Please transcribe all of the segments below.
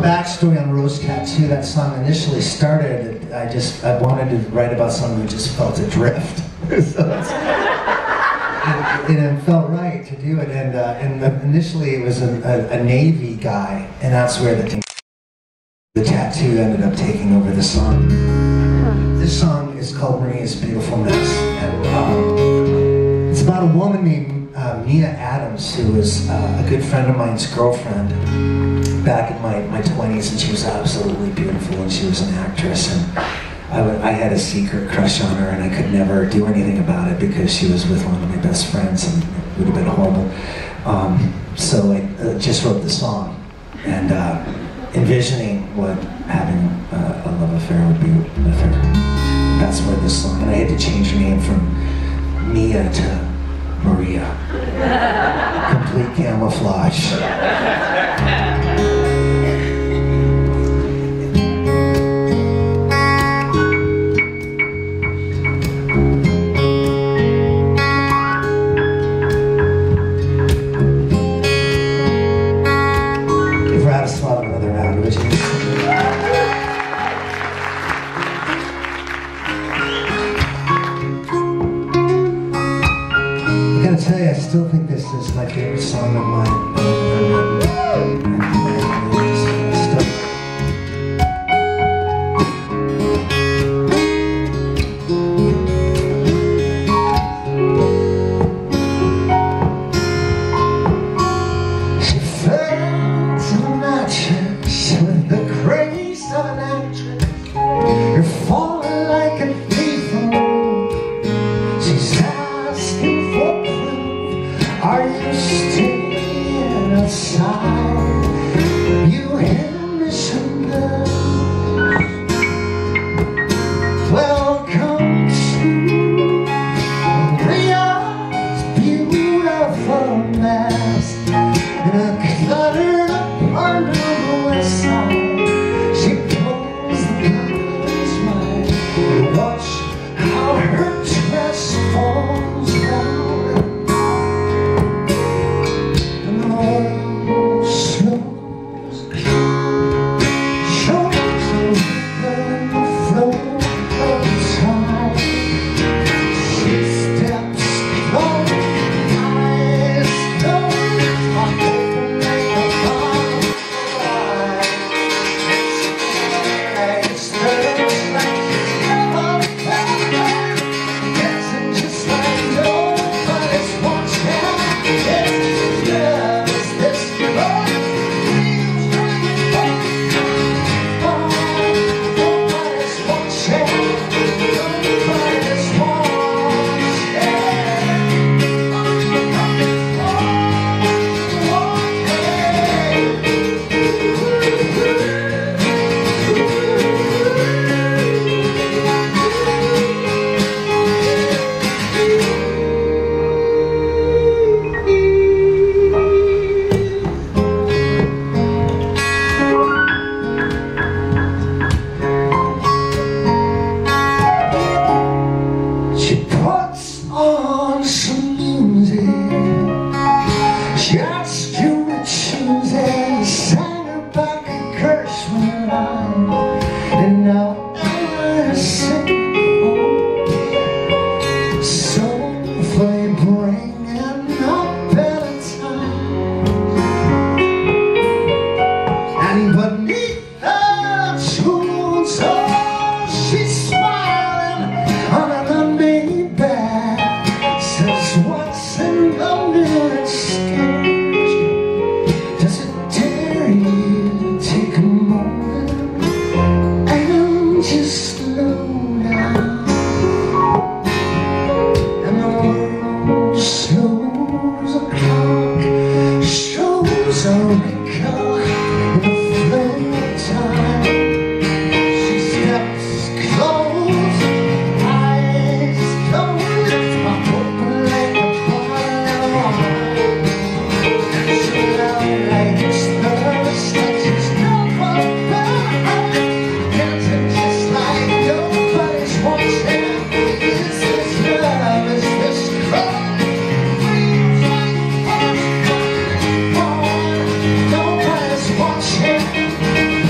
backstory on Rose Tattoo. That song initially started, I wanted to write about someone who just felt adrift. And it felt right to do it. And initially it was a Navy guy, and that's where the tattoo ended up taking over the song. This song is called Maria's Beautiful Mess, and it's about a woman named Mia Adams, who was a good friend of mine's girlfriend back in my 20s, and she was absolutely beautiful, and she was an actress, and I had a secret crush on her, and I could never do anything about it because she was with one of my best friends, and it would have been horrible. So I just wrote the song, and envisioning what having a love affair would be with her. That's where this song, and I had to change her name from Mia to Maria. Complete camouflage. Give Radoslav another round, would you? I gotta tell you, I still think this is my favorite song of mine. She fell to the mattress with the grace of an actress. You're falling like a thief. She's asking for proof. Are you staying aside? You misunderstood. Welcome to Maria's beautiful mess. In a cluttered apartment on the west side, she pulls the curtains wide and watch how her dress falls down, and the world slows over the flow of time. She steps close, eyes closed, heart open like a bottle of wine. She stirs like she's never felt, dancing just like nobody's watching. Yes, yes, this love feels like nobody's watching. Nobody's watching. She puts on some music. She asks you to choose it. Sang her back a curse when and now I sing home. So they bring a better time. And beneath the tunes, oh, she's smiling on an unmade bed. Says what's in the mirror scares you. Does it dare you to take a moment and just slow down? And the world slows a clock, shows a wrinkle in the flow of time. She steps close, eyes closed, heart open like a bottle of wine. She loves like a stars, like she's never felt, dancing just like nobody's watching. Is this love? Is this love? Feels like nobody's watching.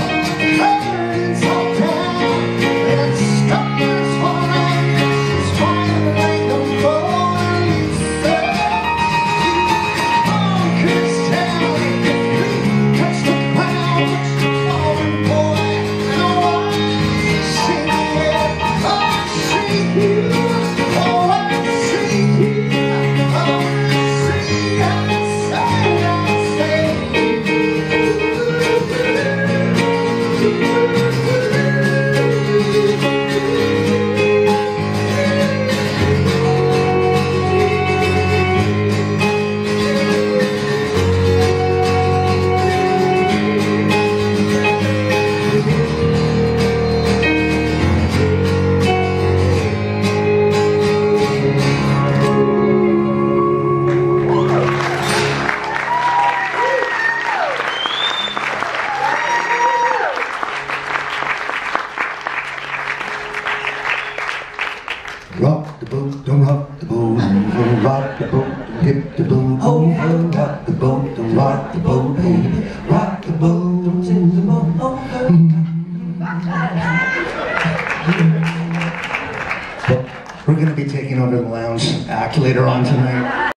rock the boat, don't rock the boat, don't rock the boat, don't tip the boat over, rock the boat, don't rock the boat, baby, rock the boat, don't tip the boat over. We're going to be taking over the lounge act later on tonight.